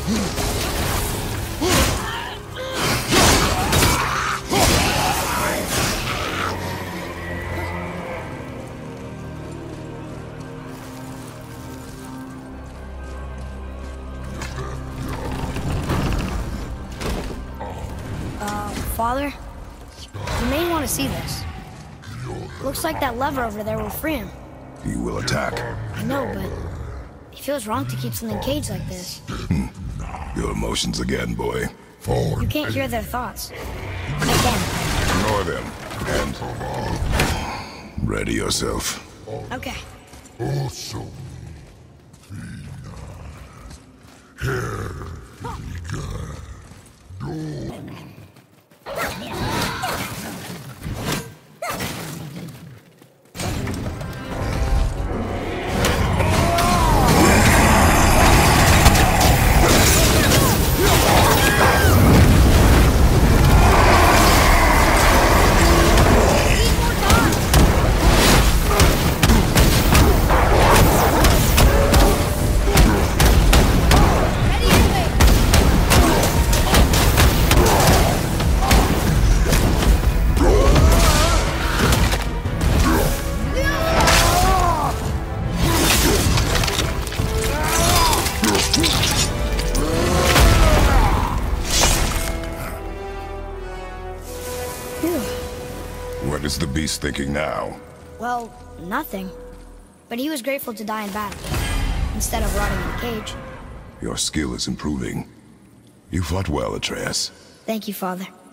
Father, you may want to see this. Looks like that lever over there will free him. He will attack. I know, but it feels wrong to keep something caged like this. Your emotions again, boy. You can't hear their thoughts. I can. Ignore them. And ready yourself. Okay. What is the beast thinking now? Well, nothing. But he was grateful to die in battle, instead of rotting in a cage. Your skill is improving. You fought well, Atreus. Thank you, Father.